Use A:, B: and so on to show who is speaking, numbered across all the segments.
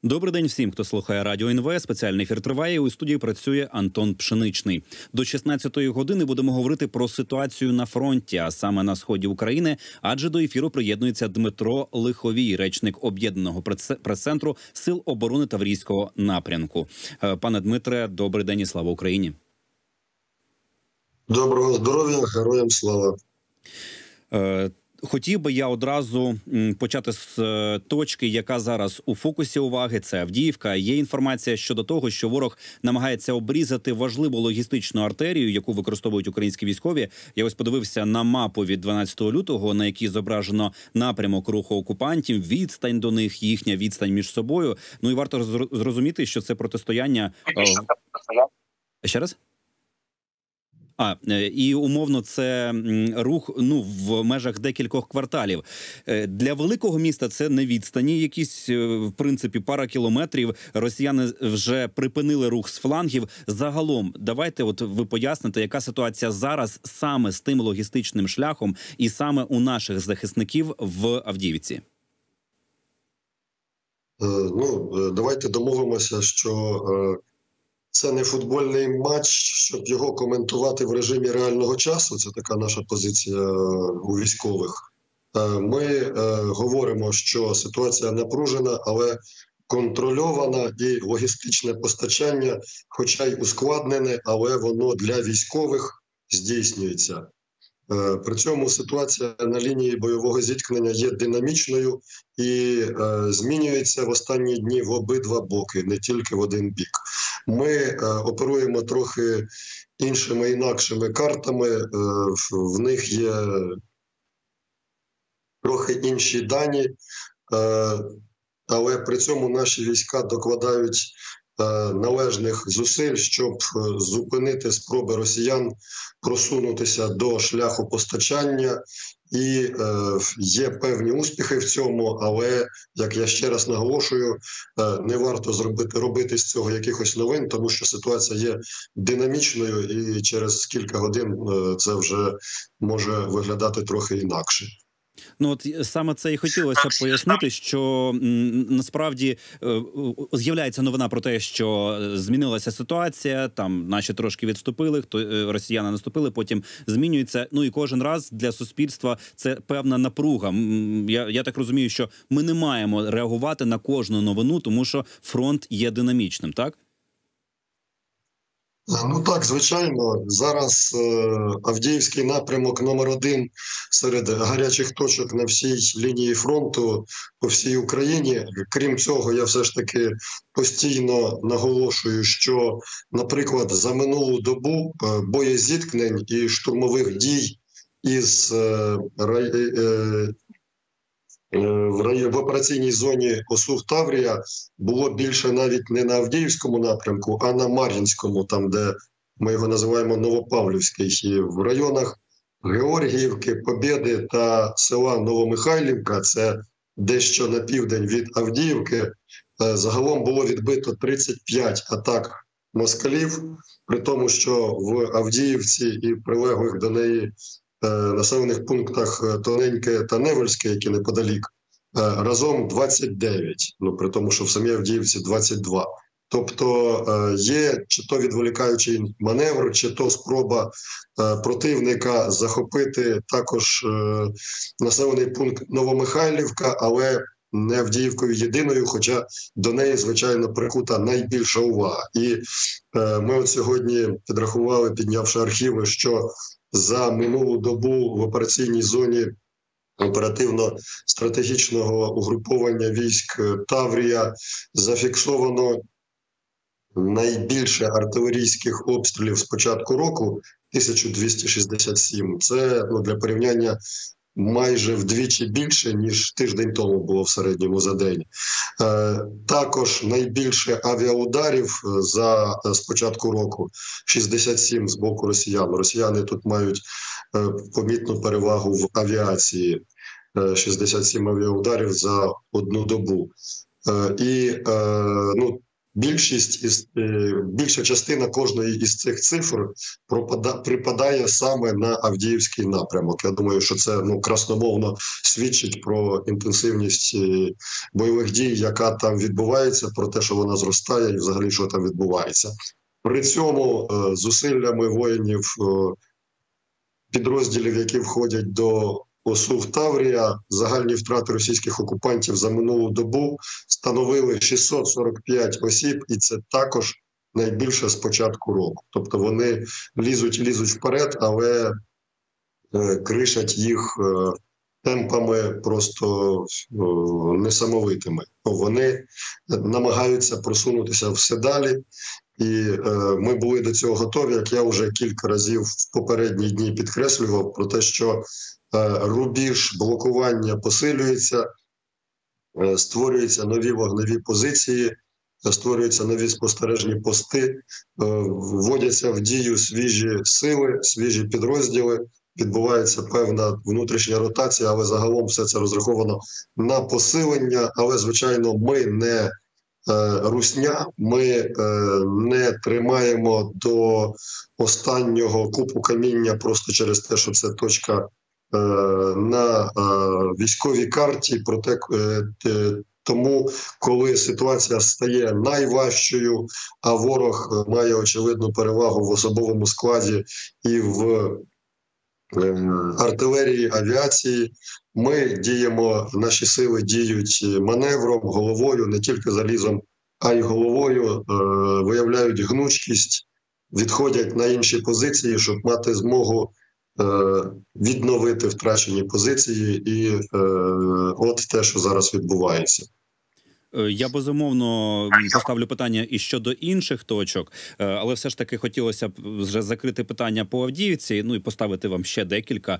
A: Добрий день всім, хто слухає Радіо НВ. Спеціальний ефір триває. У студії працює Антон Пшеничний. До 16-ї години будемо говорити про ситуацію на фронті, а саме на сході України. Адже до ефіру приєднується Дмитро Лиховій, речник Об'єднаного прес-центру Сил оборони Таврійського напрямку. Пане Дмитре, добрий день і слава Україні.
B: Доброго здоров'я, героям слава.
A: Хотів би я одразу почати з точки, яка зараз у фокусі уваги. Це Авдіївка. Є інформація щодо того, що ворог намагається обрізати важливу логістичну артерію, яку використовують українські військові. Я ось подивився на мапу від 12 лютого, на якій зображено напрямок руху окупантів, відстань до них, їхня відстань між собою. Ну і варто зрозуміти, що це протистояння... Ще раз? І умовно це рух в межах декількох кварталів. Для великого міста це не відстані, якісь, в принципі, пара кілометрів. Росіяни вже припинили рух з флангів. Загалом, давайте ви поясните, яка ситуація зараз саме з тим логістичним шляхом і саме у наших захисників в Авдіївці.
B: Давайте домовимося, що... Це не футбольний матч, щоб його коментувати в режимі реального часу. Це така наша позиція у військових. Ми говоримо, що ситуація напружена, але контрольована, і логістичне постачання, хоча й ускладнене, але воно для військових здійснюється. При цьому ситуація на лінії бойового зіткнення є динамічною і змінюється в останні дні в обидва боки, не тільки в один бік. Ми оперуємо трохи іншими, інакшими картами, в них є трохи інші дані, але при цьому наші війська докладають належних зусиль, щоб зупинити спроби росіян просунутися до шляху постачання. І є певні успіхи в цьому, але, як я ще раз наголошую, не варто робити з цього якихось новин, тому що ситуація є динамічною і через кілька годин це вже може виглядати трохи інакше.
A: Саме це і хотілося пояснити, що насправді з'являється новина про те, що змінилася ситуація, там наші трошки відступили, росіяни наступили, потім змінюється. І кожен раз для суспільства це певна напруга. Я так розумію, що ми не маємо реагувати на кожну новину, тому що фронт є динамічним, так?
B: Так, звичайно. Зараз Авдіївський напрямок номер 1 серед гарячих точок на всій лінії фронту по всій Україні. Крім цього, я все ж таки постійно наголошую, що, наприклад, за минулу добу боєзіткнень і штурмових дій із в операційній зоні Осув-Таврія було більше навіть не на Авдіївському напрямку, а на Мар'їнському, там, де ми його називаємо Новопавлівський. І в районах Георгіївки, Побєди та села Новомихайлівка, це дещо на південь від Авдіївки, загалом було відбито 35 атак москалів, при тому, що в Авдіївці і прилеглих до неї населених пунктах Тоненьке та Невельське, які неподалік, разом 29, при тому, що в самій Авдіївці 22. Тобто є чи то відволікаючий маневр, чи то спроба противника захопити також населений пункт Новомихайлівка, але не Авдіївкою єдиною, хоча до неї, звичайно, прикута найбільша увага. І ми от сьогодні підрахували, піднявши архіви, що за минулу добу в операційній зоні оперативно-стратегічного угруповання військ Таврія зафіксовано найбільше артилерійських обстрілів з початку року – 1267. Це, для порівняння, майже вдвічі більше, ніж тиждень тому було в середньому за день. Також найбільше авіаударів з початку року – 67 з боку росіян. Росіяни тут мають помітну перевагу в авіації – 67 авіаударів за одну добу. І більша частина кожної із цих цифр припадає саме на Авдіївський напрямок. Я думаю, що це красномовно свідчить про інтенсивність бойових дій, яка там відбувається, про те, що вона зростає і взагалі, що там відбувається. При цьому зусиллями воїнів підрозділів, які входять до ОСУ Таврія, загальні втрати російських окупантів за минулу добу становили 645 осіб, і це також найбільше з початку року. Тобто вони лізуть вперед, але кришать їх темпами просто несамовитими. Вони намагаються просунутися все далі, і ми були до цього готові, як я вже кілька разів в попередні дні підкреслював, про те, що рубіж блокування посилюється, створюються нові вогневі позиції, створюються нові спостережні пости, вводяться в дію свіжі сили, свіжі підрозділи, відбувається певна внутрішня ротація, але загалом все це розраховано на посилення. Але, звичайно, ми не русня, ми не тримаємо до останнього купу каміння просто через те, що це точка на військовій карті. Проте тому, коли ситуація стає найважчою, а ворог має очевидну перевагу в особовому складі і в артилерії, авіації, ми діємо, наші сили діють маневром, головою, не тільки залізом, а й головою, виявляють гнучкість, відходять на інші позиції, щоб мати змогу відновити втрачені позиції, і от те, що зараз відбувається.
A: Я, безумовно, поставлю питання і щодо інших точок, але все ж таки хотілося б вже закрити питання по Авдіївці, ну і поставити вам ще декілька.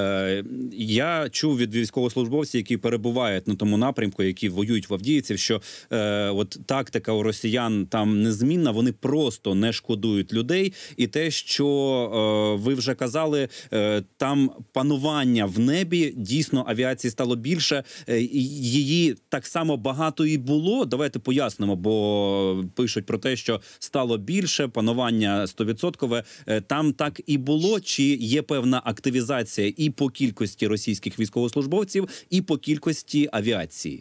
A: Я чув від військовослужбовців, які перебувають на тому напрямку, які воюють в Авдіївці, що от тактика у росіян там незмінна, вони просто не шкодують людей. І те, що ви вже казали, там панування в небі, дійсно авіації стало більше, її так само багато і було. Давайте пояснимо, бо пишуть про те, що стало більше, панування 100%. Там так і було? Чи є певна активізація і по кількості російських військовослужбовців, і по кількості авіації?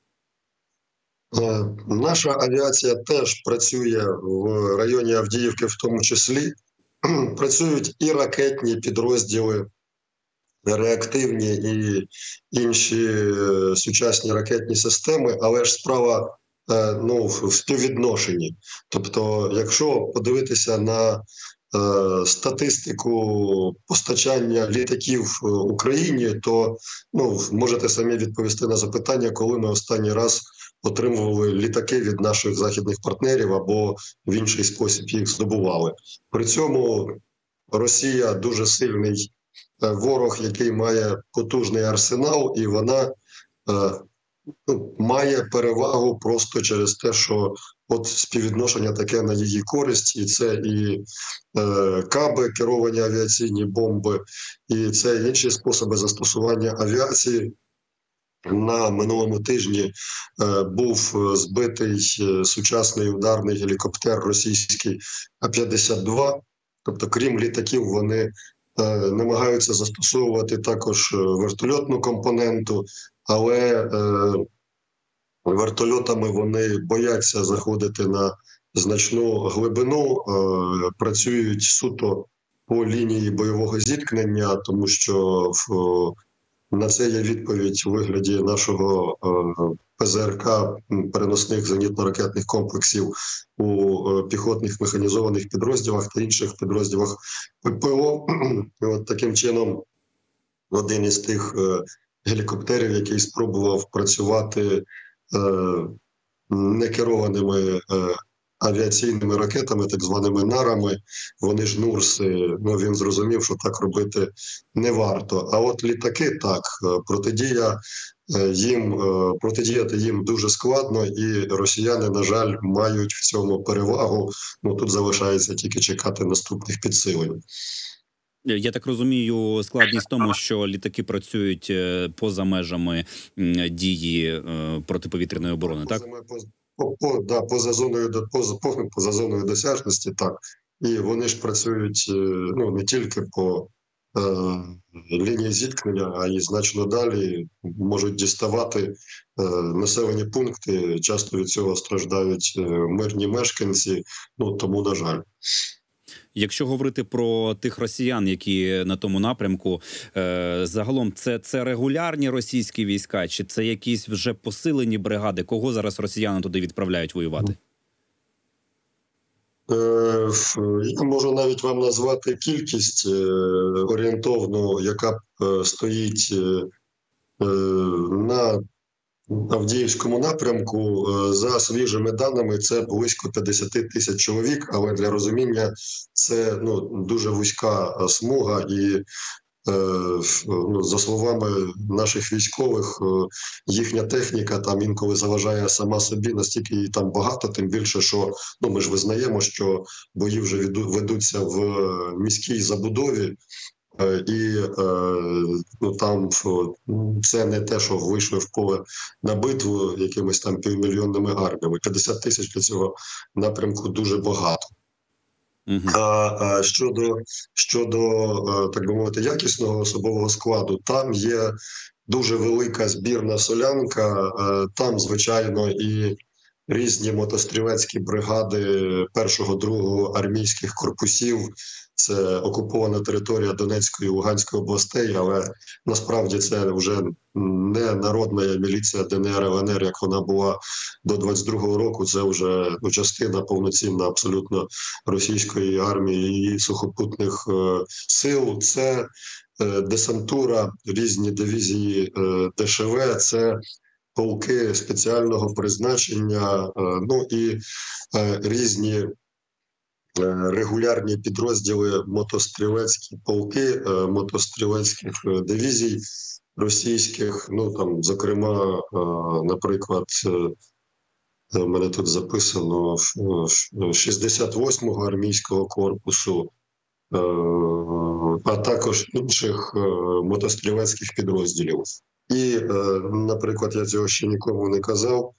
B: Наша авіація теж працює в районі Авдіївки в тому числі. Працюють і ракетні підрозділи, реактивні і інші сучасні ракетні системи, але ж справа в співвідношенні. Тобто, якщо подивитися на статистику постачання літаків Україні, то можете самі відповісти на запитання, коли ми останній раз отримували літаки від наших західних партнерів або в інший спосіб їх здобували. При цьому Росія дуже сильний ворог, який має потужний арсенал, і вона має перевагу просто через те, що от співвідношення таке на її користь, і це і каби, керовані авіаційні бомби, і це інші способи застосування авіації. На минулому тижні був збитий сучасний ударний гелікоптер російський А-52, тобто крім літаків вони намагаються застосовувати також вертольотну компоненту, але вертольотами вони бояться заходити на значну глибину, працюють суто по лінії бойового зіткнення, тому що на це є відповідь у вигляді нашого ПЗРК, переносних зенітно-ракетних комплексів у піхотних механізованих підрозділах та інших підрозділах ППО. І от таким чином один із тих гелікоптерів, який спробував працювати некерованими авіаційними ракетами, так званими нарами, вони ж Нурси, він зрозумів, що так робити не варто. А от літаки так, протидіяти їм дуже складно, і росіяни, на жаль, мають в цьому перевагу. Тут залишається тільки чекати наступних підсилень.
A: Я так розумію, складність в тому, що літаки працюють поза межами дії протиповітряної оборони, так?
B: поза зоною досяжності, так. І вони ж працюють ну, не тільки по лінії зіткнення, а й значно далі можуть діставати населені пункти. Часто від цього страждають мирні мешканці, ну тому, на жаль.
A: Якщо говорити про тих росіян, які на тому напрямку, загалом це регулярні російські війська, чи це якісь вже посилені бригади? Кого зараз росіяни туди відправляють воювати?
B: Я можу навіть вам назвати кількість орієнтовну, яка стоїть на Авдіївському напрямку. За свіжими даними, це близько 50 тисяч чоловік, але для розуміння це дуже вузька смуга і за словами наших військових, їхня техніка там інколи заважає сама собі, настільки її там багато, тим більше, що ми ж визнаємо, що бої вже ведуться в міській забудові, і там це не те, що вийшли в поле на битву якимись там півмільйонними арміями. 50 тисяч для цього напрямку дуже багато. А щодо, так би мовити, якісного особового складу, там є дуже велика збірна солянка, там, звичайно, і різні мотострілецькі бригади 1-го, 2-го армійських корпусів. Це окупована територія Донецької і Луганської областей, але насправді це вже не народна міліція ДНР, ЛНР, як вона була до 22-го року. Це вже частина повноцінна абсолютно російської армії і сухопутних сил. Це десантура, різні дивізії ДШВ, це полки спеціального призначення, і різні регулярні підрозділи, мотострілецькі полки, мотострілецьких дивізій російських, там, зокрема, наприклад, у мене тут записано 68-го армійського корпусу, а також інших мотострілецьких підрозділів. І, наприклад, я цього ще нікому не казав,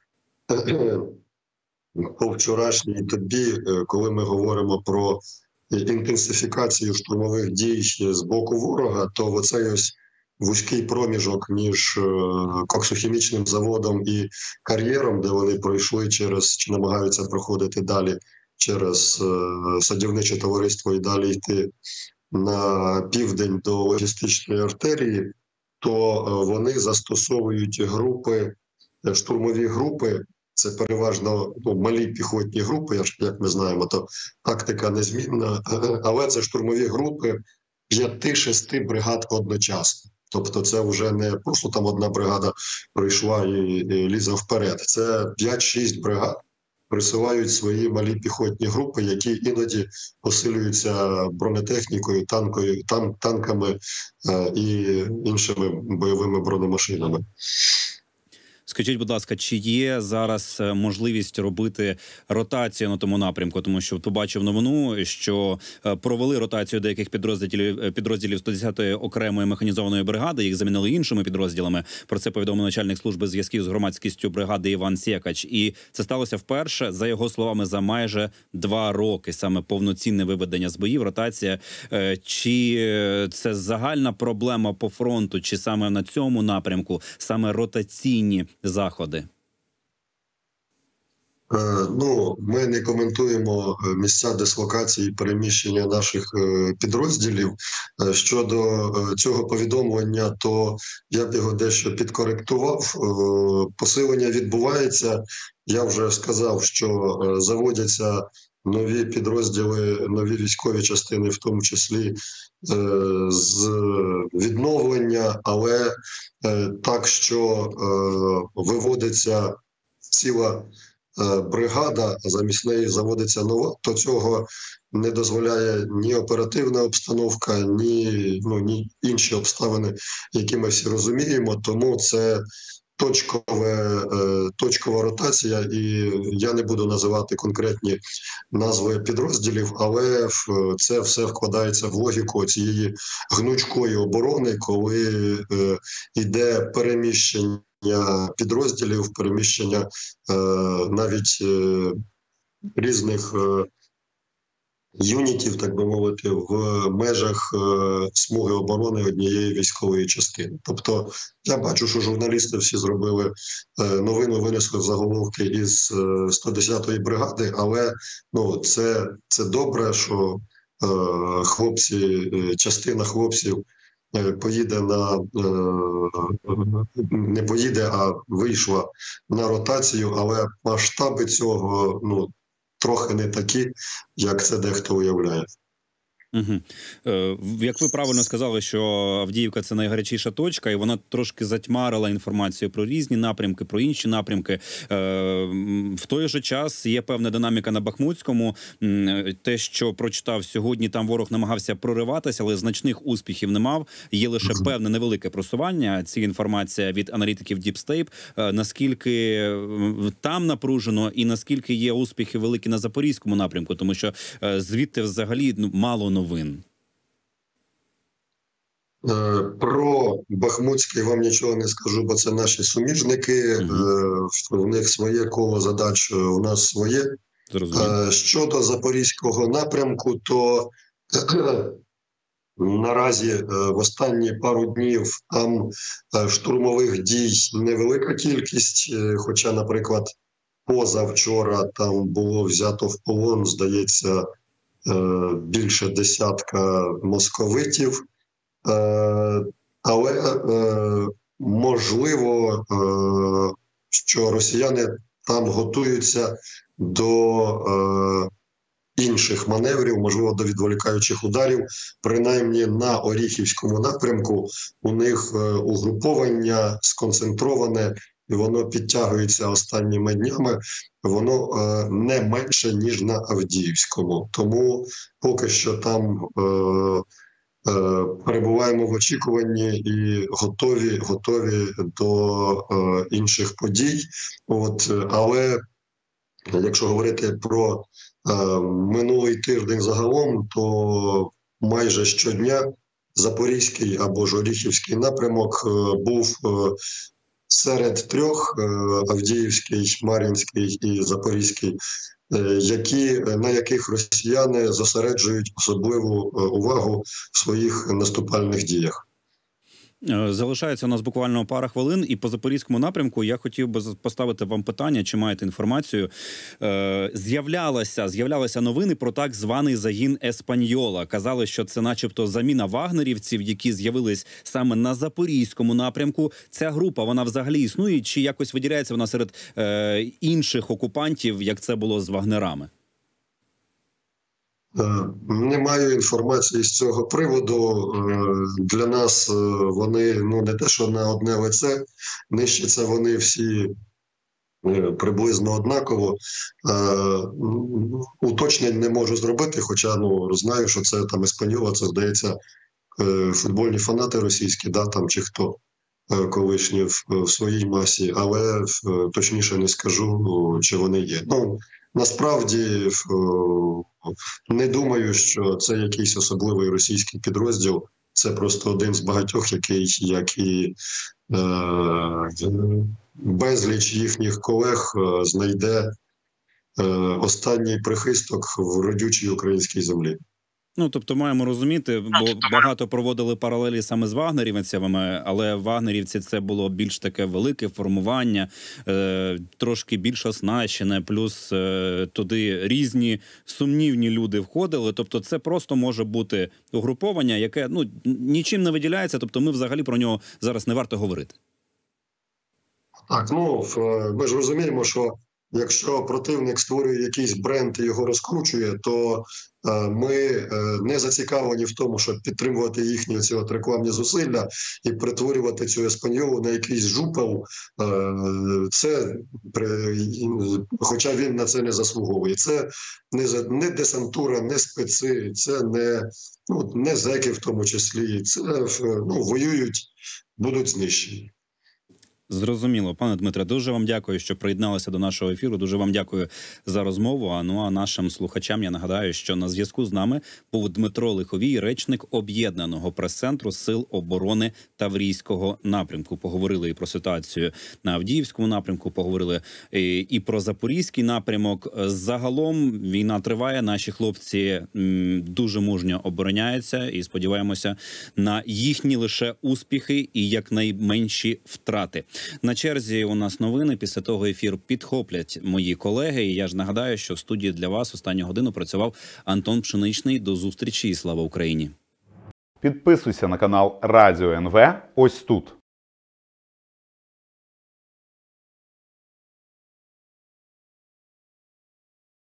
B: по вчорашній тобі, коли ми говоримо про інтенсифікацію штурмових дій з боку ворога, то оцей ось вузький проміжок між коксохімічним заводом і кар'єром, де вони пройшли чи намагаються проходити далі через садівниче товариство і далі йти на південь до логістичної артерії, то вони застосовують групи, штурмові групи. Це переважно малі піхотні групи, як ми знаємо, то тактика незмінна, але це штурмові групи 5-6 бригад одночасно. Тобто це вже не просто там одна бригада прийшла і лізе вперед. Це 5-6 бригад присилають свої малі піхотні групи, які іноді посилюються бронетехнікою, танками і іншими бойовими бронемашинами.
A: Скажіть, будь ласка, чи є зараз можливість робити ротацію на тому напрямку? Тому що побачив новину, що провели ротацію деяких підрозділів 110-ї окремої механізованої бригади, їх замінили іншими підрозділами. Про це повідомив начальник служби зв'язків з громадськістю бригади Іван Сєкач. І це сталося вперше, за його словами, за майже 2 роки. Саме повноцінне виведення з боїв, ротація. Чи це загальна проблема по фронту, чи саме на цьому напрямку, саме ротаційні заходи?
B: Ми не коментуємо місця дислокації переміщення наших підрозділів. Щодо цього повідомлення, то я б його дещо підкоректував. Посилення відбувається. Я вже сказав, що заводяться нові підрозділи, нові військові частини, в тому числі з відновлення, але так, що виводиться ціла бригада, а замість неї заводиться нова, то цього не дозволяє ні оперативна обстановка, ні інші обставини, які ми всі розуміємо. Тому це точкова ротація, і я не буду називати конкретні назви підрозділів, але це все вкладається в логіку цієї гнучкої оборони, коли йде переміщення підрозділів, переміщення навіть різних юнітів, так би мовити, в межах смуги оборони однієї військової частини. Тобто я бачу, що журналісти всі зробили новину, винесли заголовки із 110-ї бригади, але це добре, що хлопці, частина хлопців поїде не поїде, а вийшла на ротацію, але масштаби цього, трохи не такі, як це дехто уявляє.
A: Угу. Як ви правильно сказали, що Авдіївка – це найгарячіша точка, і вона трошки затьмарила інформацію про різні напрямки, про інші напрямки. В той же час є певна динаміка на Бахмутському. Те, що прочитав сьогодні, там ворог намагався прориватися, але значних успіхів не мав. Є лише певне невелике просування. Ці інформація від аналітиків Deep State. Наскільки там напружено і наскільки є успіхи великі на Запорізькому напрямку, тому що звідти взагалі мало новин.
B: Про Бахмутський вам нічого не скажу, бо це наші суміжники. У них своє коло задач, у нас своє. Щодо Запорізького напрямку, то наразі в останні пару днів там штурмових дій невелика кількість, хоча, наприклад, позавчора там було взято в полон, здається, більше десятка московитів, але можливо, що росіяни там готуються до інших маневрів, можливо, до відволікаючих ударів. Принаймні на Оріхівському напрямку у них угруповання сконцентроване, і воно підтягується останніми днями, воно не менше, ніж на Авдіївському. Тому поки що там перебуваємо в очікуванні і готові до інших подій. Але якщо говорити про минулий тиждень загалом, то майже щодня Запорізький або ж Оріхівський напрямок був серед трьох: Авдіївський, Мар'їнський і Запорізький, на яких росіяни зосереджують особливу увагу в своїх наступальних діях.
A: Залишається у нас буквально пара хвилин, і по Запорізькому напрямку я хотів би поставити вам питання, чи маєте інформацію. З'являлися новини про так званий загін Еспаньола. Казали, що це начебто заміна вагнерівців, які з'явились саме на Запорізькому напрямку. Ця група, вона взагалі існує, чи якось виділяється вона серед інших окупантів, як це було з вагнерами?
B: Не маю інформації з цього приводу. Для нас вони, не те, що на одне лице, нищаться вони всі приблизно однаково. Уточнень не можу зробити, хоча знаю, що це там Еспаньола, це, здається, футбольні фанати російські, там чи хто колишні в своїй масі, але точніше не скажу, чи вони є. Насправді, не думаю, що це якийсь особливий російський підрозділ. Це просто один з багатьох, який, як і безліч їхніх колег, знайде останній прихисток в родючій українській землі.
A: Тобто маємо розуміти, бо багато проводили паралелі саме з вагнерівцями, але вагнерівці – це було більш таке велике формування, трошки більш оснащене, плюс туди різні сумнівні люди входили. Тобто це просто може бути угруповання, яке нічим не виділяється, тобто ми взагалі про нього зараз не варто говорити.
B: Так, ми ж розуміємо, що якщо противник створює якийсь бренд і його розкручує, то ми не зацікавлені в тому, щоб підтримувати їхні рекламні зусилля і перетворювати цю Еспаньолу на якийсь жупел. Хоча він на це не заслуговує. Це не десантура, не специ, це не зеки в тому числі. Це воюють, будуть знищені.
A: Зрозуміло. Пане Дмитре, дуже вам дякую, що приєдналися до нашого ефіру. Дуже вам дякую за розмову. А нашим слухачам я нагадаю, що на зв'язку з нами був Дмитро Лиховій, речник Об'єднаного прес-центру Сил оборони Таврійського напрямку. Поговорили і про ситуацію на Авдіївському напрямку, поговорили і про Запорізький напрямок. Загалом війна триває, наші хлопці дуже мужньо обороняються і сподіваємося на їхні лише успіхи і якнайменші втрати. На черзі у нас новини. Після того ефір підхоплять мої колеги. І я ж нагадаю, що в студії для вас останню годину працював Антон Пшеничний. До зустрічі і слава Україні!
C: Підписуйся на канал Радіо НВ ось тут.